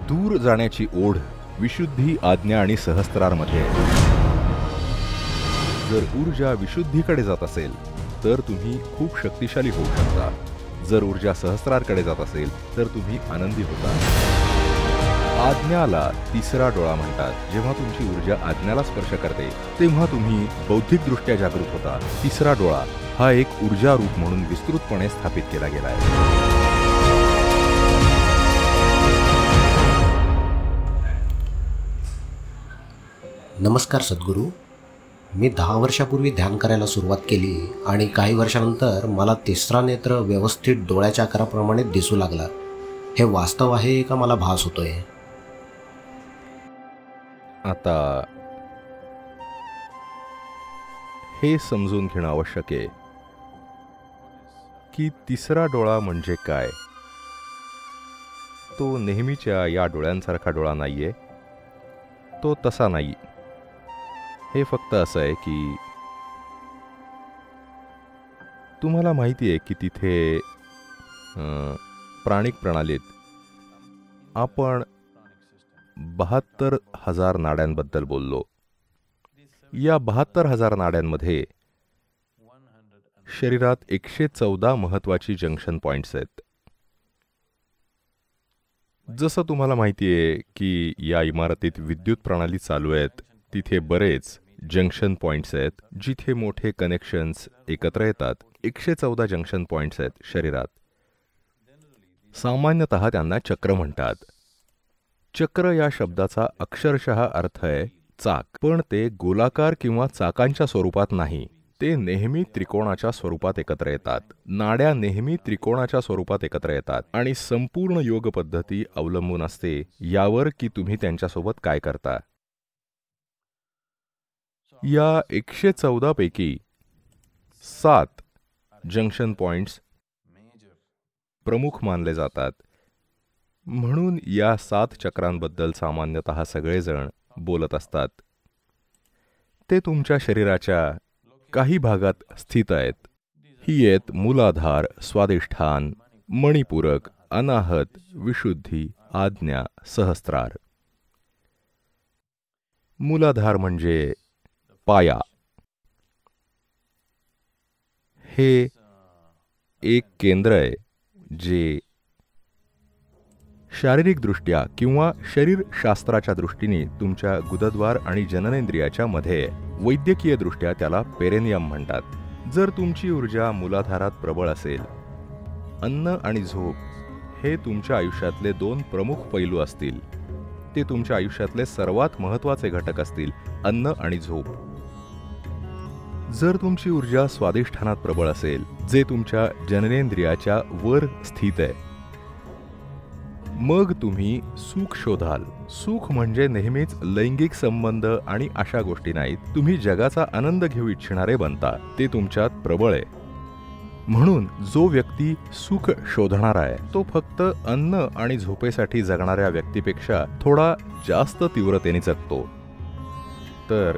दूर जाण्याची ओढ विशुद्धी, आज्ञा आणि सहस्त्रारमध्ये आहे. जर ऊर्जा विशुद्धीकडे जात असेल तर तुम्ही खूप शक्तिशाली होऊ शकता. जर ऊर्जा सहस्त्रारकडे जात असेल तर तुम्ही आनंदी होता. आज्ञाला तिसरा डोळा म्हणतात. जेव्हा तुमची ऊर्जा आज्ञाला स्पर्श करते तेव्हा तुम्ही बौद्धिकदृष्ट्या जागरूक होता. तिसरा डोळा हा एक ऊर्जा रूप म्हणून विस्तृतपणे स्थापित केला गेला आहे. नमस्कार सद्गुरू. मी 10 वर्षापूर्वी ध्यान करायला सुरुवात केली आणि काही वर्षानंतर मला तिसरा नेत्र व्यवस्थित डोळ्याच्या आकाराप्रमाणे दिसू लागला. हे वास्तव आहे का मला भास होतोय? आता हे समजून घेणं आवश्यक आहे की तिसरा डोळा म्हणजे काय. तो नेहमीच्या या डोळ्यांसारखा डोळा नाहीये. तो तसा नाही. हे फक्त असं आहे की तुम्हाला माहिती आहे की तिथे प्राणिक प्रणालीत आपण 72,000 नाड्यांबद्दल बोललो. या 72,000 नाड्यांमध्ये शरीरात 114 महत्त्वाची जंक्शन पॉइंट्स आहेत. जसं तुम्हाला माहिती आहे की या इमारतीत विद्युत प्रणाली चालू आहेत, तिथे बरेच जंक्शन पॉइंट्स आहेत जिथे मोठे कनेक्शन्स एकत्र येतात. 114 जंक्शन पॉइंट्स आहेत शरीरात. सामान्यतः त्यांना चक्र म्हणतात. चक्र या शब्दाचा अक्षरशः अर्थ आहे चाक, पण ते गोलाकार किंवा चाकांच्या स्वरूपात नाही. ते नेहमी त्रिकोणाच्या स्वरूपात एकत्र येतात. नाड्या नेहमी त्रिकोणाच्या स्वरूपात एकत्र येतात आणि संपूर्ण योग पद्धती अवलंबून असते यावर की तुम्ही त्यांच्यासोबत काय करता. या 114 पैकी 7 जंक्शन पॉइंट्स प्रमुख मानले जातात. म्हणून या 7 चक्रांबद्दल सामान्यतः सगळेजण बोलत असतात. ते तुमच्या शरीराच्या काही भागात स्थित आहेत. ही आहेत मूलाधार, स्वादिष्ठान, मणिपूरक, अनाहत, विशुद्धी, आज्ञा, सहस्त्रार. मूलाधार म्हणजे पाया. हे एक केंद्र आहे जे शारीरिकदृष्ट्या किंवा शरीरशास्त्राच्या दृष्टीने तुमच्या गुदद्वार आणि जननेंद्रियाच्या मध्ये आहे. वैद्यकीय दृष्ट्या त्याला पेरेनियम म्हणतात. जर तुमची ऊर्जा मूलाधारात प्रबळ असेल, अन्न आणि झोप हे तुमच्या आयुष्यातले 2 प्रमुख पैलू असतील, ते तुमच्या आयुष्यातले सर्वात महत्त्वाचे घटक असतील, अन्न आणि झोप. जर तुमची ऊर्जा स्वादिष्ठानात प्रबळ असेल, जे तुमच्या जननेंद्रियाच्या वर स्थित आहे, मग तुम्ही सुख शोधाल. सुख म्हणजे नेहमीच लैंगिक संबंध आणि अशा गोष्टी नाहीत. तुम्ही जगाचा आनंद घेऊ इच्छिणारे बनता. ते तुमच्यात प्रबळ आहे. म्हणून जो व्यक्ती सुख शोधणार आहे तो फक्त अन्न आणि झोपेसाठी जगणाऱ्या व्यक्तीपेक्षा थोडा जास्त तीव्रतेने जगतो. तर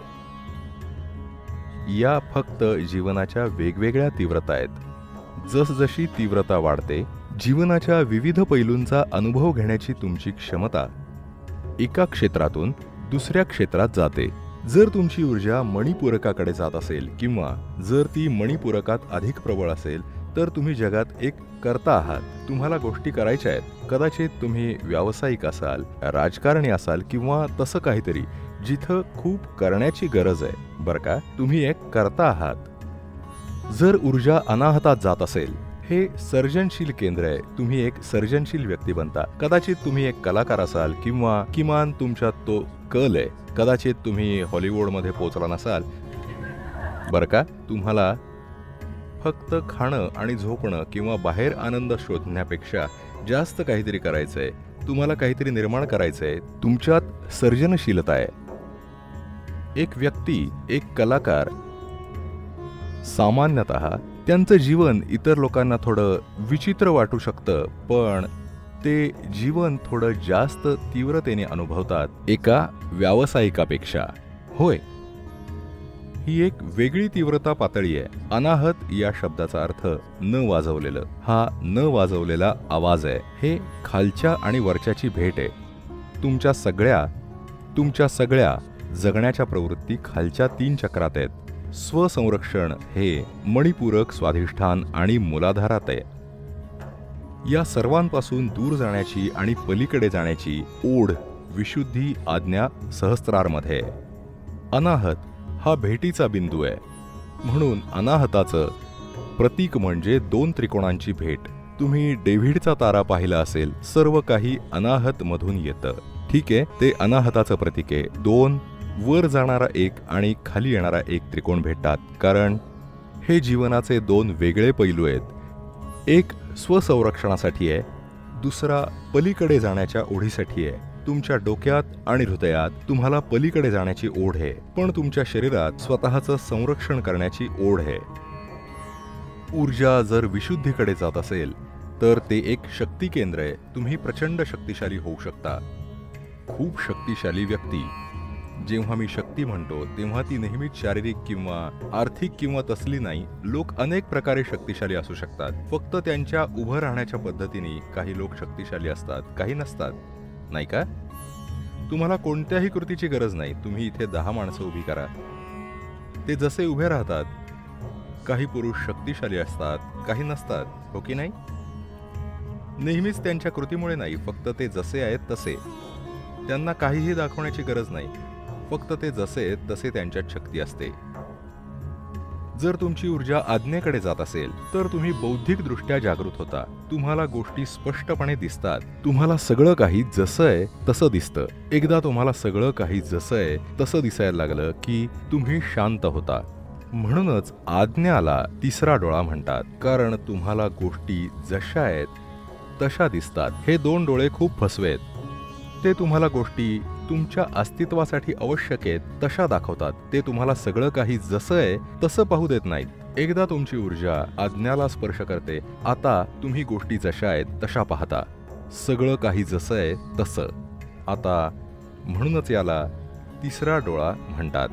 या फक्त जीवनाच्या वेगवेगळ्या तीव्रता आहेत. जसजशी तीव्रता वाढते, जीवनाच्या विविध पैलूंचा अनुभव घेण्याची तुमची क्षमता एका क्षेत्रातून दुसऱ्या क्षेत्रात जाते. जर तुमची ऊर्जा मणिपूरकाकडे जात असेल किंवा जर ती मणिपूरकात अधिक प्रबळ असेल तर तुम्ही जगात एक कर्ता आहात. तुम्हाला गोष्टी करायच्या आहेत. कदाचित तुम्ही व्यावसायिक असाल, राजकारणी असाल किंवा तसं काहीतरी जिथं खूप करण्याची गरज आहे. बरं का, तुम्ही एक कर्ता आहात. जर ऊर्जा अनाहतात जात असेल, हे सर्जनशील केंद्र आहे. तुम्ही एक सर्जनशील व्यक्ती बनता. कदाचित तुम्ही एक कलाकार असाल किंवा किमान तुमच्यात तो कल आहे. कदाचित तुम्ही हॉलिवूडमध्ये पोहोचला नसाल. बरं का, तुम्हाला फक्त खाणं आणि झोपणं किंवा बाहेर आनंद शोधण्यापेक्षा जास्त काहीतरी करायचंय. तुम्हाला काहीतरी निर्माण करायचंय. तुमच्यात सर्जनशीलता आहे. एक व्यक्ती, एक कलाकार सामान्यतः त्यांचं जीवन इतर लोकांना थोडं विचित्र वाटू शकतं, पण ते जीवन थोडं जास्त तीव्रतेने अनुभवतात एका व्यावसायिकापेक्षा. होय, ही एक वेगळी तीव्रता पातळी आहे. अनाहत या शब्दाचा अर्थ न वाजवलेलं. हा न वाजवलेला आवाज आहे. हे खालच्या आणि वरच्याची भेट आहे. तुमच्या सगळ्या जगण्याच्या प्रवृत्ती खालच्या 3 चक्रात आहेत. स्वसंरक्षण हे मणिपूरक, स्वाधिष्ठान आणि मूलाधारात आहे. या सर्वांपासून दूर जाण्याची आणि पलीकडे जाण्याची ओढ, विशुद्धी, आज्ञा सहस्त्रारमध्ये आहे. अनाहत हा भेटीचा बिंदू आहे. म्हणून अनाहताचं प्रतीक म्हणजे 2 त्रिकोणांची भेट. तुम्ही डेव्हिडचा तारा पाहिला असेल, सर्व काही अनाहत मधून येतं. ठीक आहे, ते अनाहताचं प्रतीक आहे. 2 वर जाणारा एक आणि खाली येणारा एक त्रिकोण भेटतात, कारण हे जीवनाचे 2 वेगळे पैलू आहेत. एक स्वसंरक्षणासाठी आहे, दुसरा पलीकडे जाण्याच्या ओढीसाठी आहे. तुमच्या डोक्यात आणि हृदयात तुम्हाला पलीकडे जाण्याची ओढ आहे, पण तुमच्या शरीरात स्वतःचं संरक्षण करण्याची ओढ आहे. ऊर्जा जर विशुद्धीकडे जात असेल तर ते एक शक्ती केंद्र आहे. तुम्ही प्रचंड शक्तिशाली होऊ शकता. खूप शक्तिशाली व्यक्ती, जेव्हा मी शक्ती म्हणतो तेव्हा ती नेहमीच शारीरिक किंवा आर्थिक किंवा तसली नाही. लोक अनेक प्रकारे शक्तिशाली असू शकतात. फक्त त्यांच्या उभं राहण्याच्या पद्धतीने काही लोक शक्तिशाली असतात, काही नसतात, नाही का? तुम्हाला कोणत्याही कृतीची गरज नाही. तुम्ही इथे 10 माणसं उभी करा, ते जसे उभे राहतात. काही पुरुष शक्तिशाली असतात, काही नसतात, हो की नाही? नेहमीच त्यांच्या कृतीमुळे नाही, फक्त ते जसे आहेत तसे. त्यांना काहीही दाखवण्याची गरज नाही, फक्त ते जसे आहेत तसे त्यांच्यात शक्ती असते. जर तुमची ऊर्जा आज्ञेकडे जात असेल तर तुम्ही बौद्धिकदृष्ट्या जागृत होता. तुम्हाला गोष्टी स्पष्टपणे दिसतात. तुम्हाला सगळं काही जसं आहे तसं दिसतं. एकदा तुम्हाला सगळं काही जसं आहे तसं दिसायला लागलं की तुम्ही शांत होता. म्हणूनच आज्ञाला 3रा डोळा म्हणतात, कारण तुम्हाला गोष्टी जशा आहेत तशा दिसतात. हे 2 डोळे खूप फसवे आहेत. ते तुम्हाला गोष्टी तुमच्या अस्तित्वासाठी आवश्यक आहेत तशा दाखवतात. ते तुम्हाला सगळं काही जसं आहे तसं पाहू देत नाहीत. एकदा तुमची ऊर्जा आज्ञाला स्पर्श करते, आता तुम्ही गोष्टी जशा आहेत तशा पाहता. सगळं काही जसं आहे तसं. आता म्हणूनच याला 3रा डोळा म्हणतात.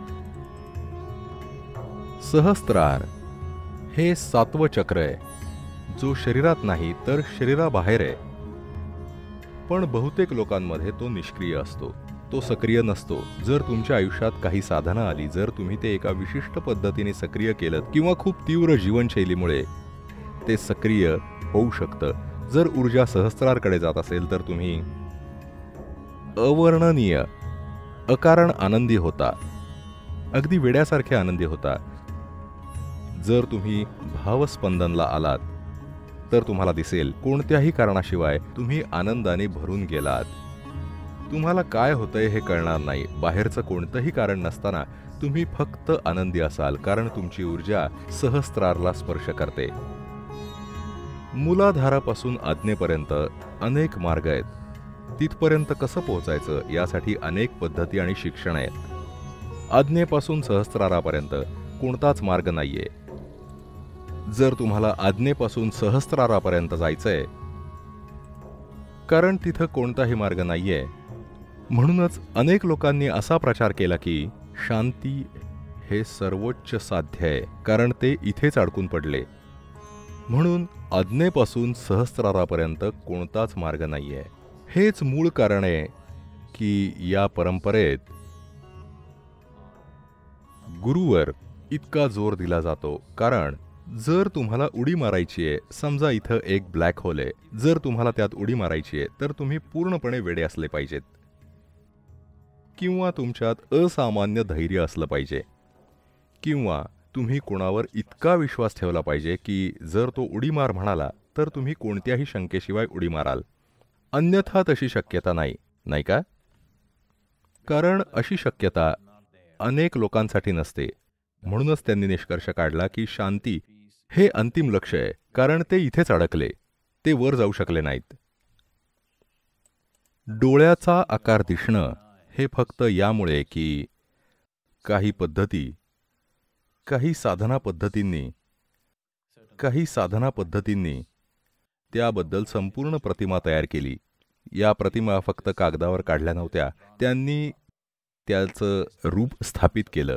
सहस्त्रार हे 7वं चक्र आहे, जो शरीरात नाही तर शरीराबाहेर आहे. पण बहुतेक लोकांमध्ये तो निष्क्रिय असतो, तो सक्रिय नसतो. जर तुमच्या आयुष्यात काही साधना आली, जर तुम्ही ते एका विशिष्ट पद्धतीने सक्रिय केलं किंवा खूप तीव्र जीवनशैलीमुळे ते सक्रिय होऊ शकतं. जर ऊर्जा सहस्त्रारकडे जात असेल तर तुम्ही अवर्णनीय, अकारण आनंदी होता, अगदी वेड्यासारखे आनंदी होता. जर तुम्ही भावस्पंदनला आलात तर तुम्हाला दिसेल कोणत्याही कारणाशिवाय तुम्ही आनंदाने भरून गेलात. तुम्हाला काय होतंय हे कळणार नाही. बाहेरचं कोणतंही कारण नसताना तुम्ही फक्त आनंदी असाल, कारण तुमची ऊर्जा सहस्त्रारला स्पर्श करते. मूलाधारापासून आज्ञेपर्यंत अनेक मार्ग आहेत. तिथपर्यंत कसं पोहोचायचं यासाठी अनेक पद्धती आणि शिक्षण आहेत. आज्ञेपासून सहस्त्रारापर्यंत कोणताच मार्ग नाहीये. जर तुम्हाला आज्ञेपासून सहस्त्रारापर्यंत जायचंय, कारण तिथं कोणताही मार्ग नाहीये, म्हणूनच अनेक लोकांनी असा प्रचार केला की शांती हे सर्वोच्च साध्य आहे, कारण ते इथेच अडकून पडले. म्हणून आज्ञेपासून सहस्त्रारापर्यंत कोणताच मार्ग नाहीये. हेच मूळ कारण आहे की या परंपरेत गुरुवर इतका जोर दिला जातो. कारण जर तुम्हाला उडी मारायची आहे, समजा इथं एक ब्लॅक होल आहे, जर तुम्हाला त्यात उडी मारायची आहे तर तुम्ही पूर्णपणे वेडे असले पाहिजेत, किंवा तुमच्यात असामान्य धैर्य असलं पाहिजे, किंवा तुम्ही कोणावर इतका विश्वास ठेवला पाहिजे की जर तो उडी मार म्हणाला तर तुम्ही कोणत्याही शंकेशिवाय उडी माराल. अन्यथा तशी शक्यता नाही, नाही का? कारण अशी शक्यता अनेक लोकांसाठी नसते. म्हणूनच त्यांनी निष्कर्ष काढला की शांती हे अंतिम लक्ष्य आहे, कारण ते इथेच अडकले, ते वर जाऊ शकले नाहीत. डोळ्याचा आकार दिसणं हे फक्त यामुळे की काही पद्धती, काही साधना पद्धतींनी त्याबद्दल संपूर्ण प्रतिमा तयार केली. या प्रतिमा फक्त कागदावर काढल्या नव्हत्या, त्यांनी त्याचं रूप स्थापित केलं.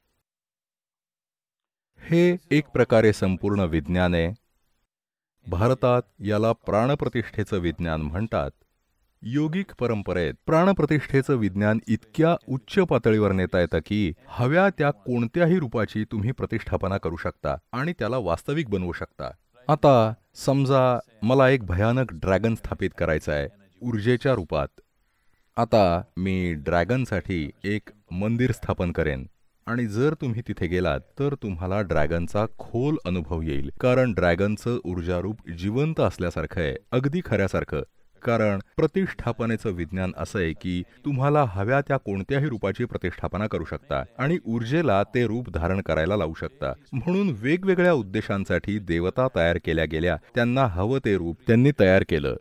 हे एक प्रकारे संपूर्ण विज्ञान आहे. भारतात याला प्राणप्रतिष्ठेचं विज्ञान म्हणतात. योगिक परंपरेत प्राणप्रतिष्ठेचं विज्ञान इतक्या उच्च पातळीवर नेता येतं की हव्या त्या कोणत्याही रूपाची तुम्ही प्रतिष्ठापना करू शकता आणि त्याला वास्तविक बनवू शकता. आता समजा मला एक भयानक ड्रॅगन स्थापित करायचा आहे ऊर्जेच्या रूपात. आता मी ड्रॅगनसाठी एक मंदिर स्थापन करेन आणि जर तुम्ही तिथे गेलात तर तुम्हाला ड्रॅगनचा खोल अनुभव येईल, कारण ड्रॅगनचं ऊर्जारूप जिवंत असल्यासारखं आहे, अगदी खऱ्यासारखं. कारण प्रतिष्ठापनेचं विज्ञान असं आहे की तुम्हाला हव्या त्या कोणत्याही रूपाची प्रतिष्ठापना करू शकता आणि ऊर्जेला ते रूप धारण करायला लावू शकता. म्हणून वेगवेगळ्या उद्देशांसाठी देवता तयार केल्या गेल्या, त्यांना हवं ते रूप त्यांनी तयार केलं.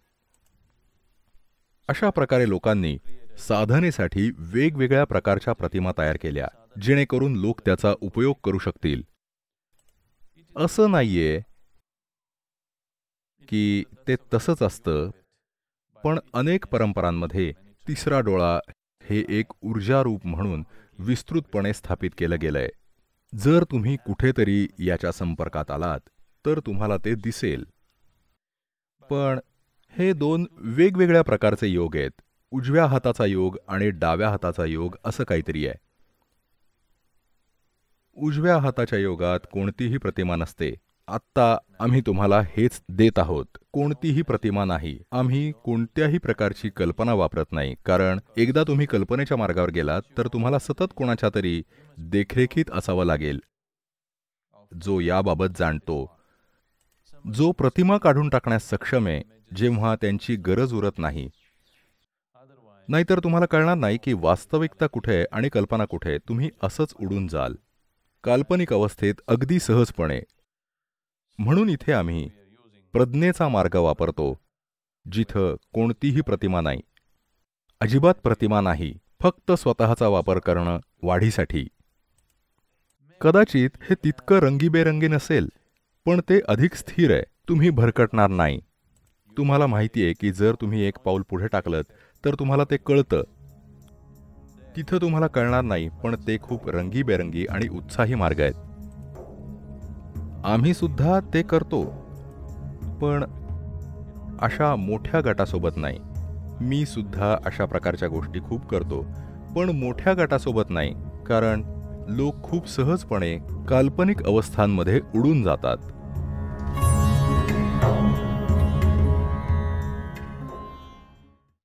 अशा प्रकारे लोकांनी साधनेसाठी वेगवेगळ्या प्रकारच्या प्रतिमा तयार केल्या, जेणेकरून लोक त्याचा उपयोग करू शकतील. असं नाहीये की ते तसंच असतं, पण अनेक परंपरांमध्ये तिसरा डोळा हे एक ऊर्जारूप म्हणून विस्तृतपणे स्थापित केलं गेलंय. जर तुम्ही कुठेतरी याच्या संपर्कात आलात तर तुम्हाला ते दिसेल. पण हे दोन वेगवेगळ्या प्रकारचे योग आहेत. उजव्या हाताचा योग आणि डाव्या हाताचा योग असं काहीतरी आहे. उजव्या हाताच्या योगात कोणतीही प्रतिमा नसते. आत्ता आम्ही तुम्हाला हेच देत आहोत. कोणतीही प्रतिमा नाही. आम्ही कोणत्याही प्रकारची कल्पना वापरत नाही, कारण एकदा तुम्ही कल्पनेच्या मार्गावर गेलात तर तुम्हाला सतत कोणाच्या तरी देखरेखीत असावं लागेल, जो याबाबत जाणतो, जो प्रतिमा काढून टाकण्यास सक्षम आहे जेव्हा त्यांची गरज उरत नाही. नाहीतर तुम्हाला कळणार नाही की वास्तविकता कुठे आहे आणि कल्पना कुठे आहे. तुम्ही असंच उडून जाल काल्पनिक अवस्थेत अगदी सहजपणे. म्हणून इथे आम्ही प्रज्ञेचा मार्ग वापरतो, जिथं कोणतीही प्रतिमा नाही, अजिबात प्रतिमा नाही, फक्त स्वतःचा वापर करणं वाढीसाठी. कदाचित हे तितकं रंगीबेरंगी नसेल, पण ते अधिक स्थिर आहे. तुम्ही भरकटणार नाही. तुम्हाला माहिती आहे की जर तुम्ही एक पाऊल पुढे टाकलं तर तुम्हाला ते कळतं. तिथं तुम्हाला कळणार नाही, पण ते खूप रंगीबेरंगी आणि उत्साही मार्ग आहेत. आम्ही सुद्धा ते करतो, पण अशा मोठ्या गटासोबत नाही. मी सुद्धा अशा प्रकारच्या गोष्टी खूप करतो, पण मोठ्या गटासोबत नाही, कारण लोक खूप सहजपणे काल्पनिक अवस्थांमध्ये उडून जातात.